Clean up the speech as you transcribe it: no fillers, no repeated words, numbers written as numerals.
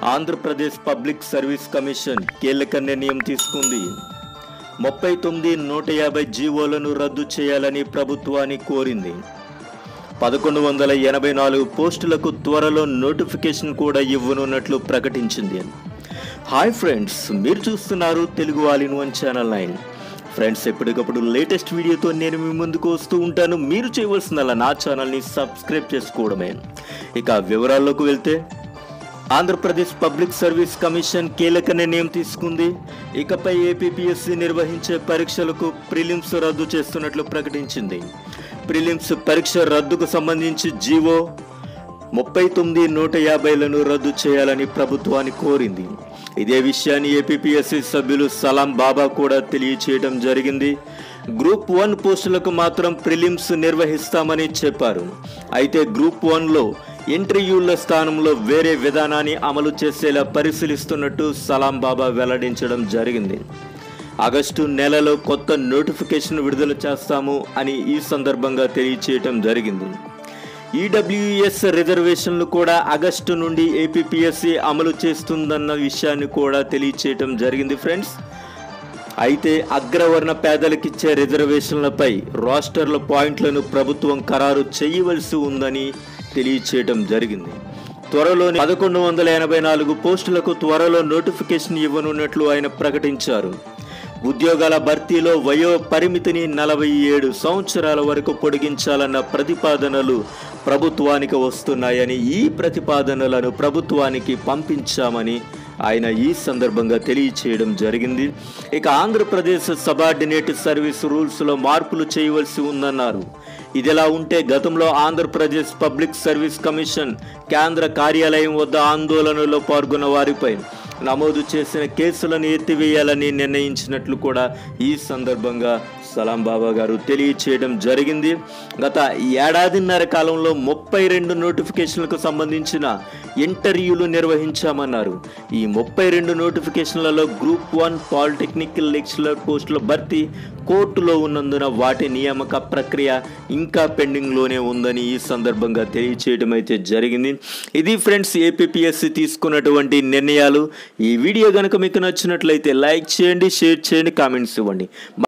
Andhra Pradesh public service commission కీలక నిర్ణయం తీసుకుంది. 39,150 జీవోలను రద్దు చేయాలని ప్రభుత్వాన్ని కోరింది. 1184 పోస్టులకు త్వరలో నోటిఫికేషన్ కూడా ఇవ్వనున్నట్లు ప్రకటించింది. హాయ్ ఫ్రెండ్స్, మీరు చూస్తున్నారు Telugu all in one channel 9. Friends, ఎప్పటికప్పుడు లేటెస్ట్ వీడియోతో నేను మీ ముందుకు వస్తూ ఉంటాను. మీరు చేయవలసిందల్లా నా ఛానల్ని సబ్స్క్రైబ్ చేసుకోవడమే. ఇక వివరాల్లోకి వెళ్తే, ఆంధ్రప్రదేశ్ పబ్లిక్ సర్వీస్ కమిషన్ కీలక నిర్ణయం తీసుకుంది. ఇకపై ఏపీపీఎస్సీ నిర్వహించే పరీక్షలకు ప్రిలిమ్స్ రద్దు చేస్తున్నట్లు ప్రకటించింది. ప్రిలిమ్స్ పరీక్ష రద్దుకు సంబంధించి జీవో 39,150లను రద్దు చేయాలని ప్రభుత్వాన్ని కోరింది. ఇదే విషయాన్ని ఏపీపీఎస్సీ సభ్యులు సలాం బాబా కూడా తెలియచేయడం జరిగింది. గ్రూప్ 1 పోస్టులకు మాత్రం ప్రిలిమ్స్ నిర్వహిస్తామని చెప్పారు. అయితే గ్రూప్ 1లో ఇంటర్వ్యూల స్థానంలో వేరే విధానాన్ని అమలు చేసేలా పరిశీలిస్తున్నట్టు సలాం బాబా వెల్లడించడం జరిగింది. ఆగస్టు నెలలో కొత్త నోటిఫికేషన్ విడుదల చేస్తాము అని ఈ సందర్భంగా తెలియచేయడం జరిగింది. ఈడబ్ల్యూఎస్ రిజర్వేషన్లు కూడా ఆగస్టు నుండి ఏపీపీఎస్సీ అమలు చేస్తుందన్న విషయాన్ని కూడా తెలియచేయడం జరిగింది. ఫ్రెండ్స్, అయితే అగ్రవర్ణ పేదలకిచ్చే రిజర్వేషన్లపై రోస్టర్ల పాయింట్లను ప్రభుత్వం ఖరారు చేయవలసి ఉందని తెలియచేయడం జరిగింది. త్వరలోనే 1184 పోస్టులకు త్వరలో నోటిఫికేషన్ ఇవ్వనున్నట్లు ఆయన ప్రకటించారు. ఉద్యోగాల భర్తీలో వయో పరిమితిని 47 సంవత్సరాల వరకు పొడిగించాలన్న ప్రతిపాదనలు ప్రభుత్వానికి వస్తున్నాయని, ఈ ప్రతిపాదనలను ప్రభుత్వానికి పంపించామని ఆయన ఈ సందర్భంగా తెలియచేయడం జరిగింది. ఇక ఆంధ్రప్రదేశ్ సబార్డినేట్ సర్వీస్ రూల్స్లో మార్పులు చేయవలసి ఉందన్నారు. ఇదిలా ఉంటే, గతంలో ఆంధ్రప్రదేశ్ పబ్లిక్ సర్వీస్ కమిషన్ కేంద్ర కార్యాలయం వద్ద ఆందోళనలో పాల్గొన్న వారిపై నమోదు చేసిన కేసులను ఎత్తివేయాలని నిర్ణయించినట్లు కూడా ఈ సందర్భంగా సలాం బాబా గారు తెలియచేయడం జరిగింది. గత ఏడాదిన్నర కాలంలో 32 నోటిఫికేషన్లకు సంబంధించిన ఇంటర్వ్యూలు నిర్వహించామన్నారు. ఈ 32 నోటిఫికేషన్లలో గ్రూప్ 1 పాలిటెక్నికల్ లెక్చరర్ పోస్టుల భర్తీ కోర్టులో ఉన్నందున వాటి నియామక ప్రక్రియ ఇంకా పెండింగ్లోనే ఉందని ఈ సందర్భంగా తెలియచేయడం అయితే జరిగింది. ఇది ఫ్రెండ్స్, ఏపీపీఎస్సీ తీసుకున్నటువంటి నిర్ణయాలు. ఈ వీడియో కనుక మీకు నచ్చినట్లయితే లైక్ చేయండి, షేర్ చేయండి, కామెంట్స్ ఇవ్వండి.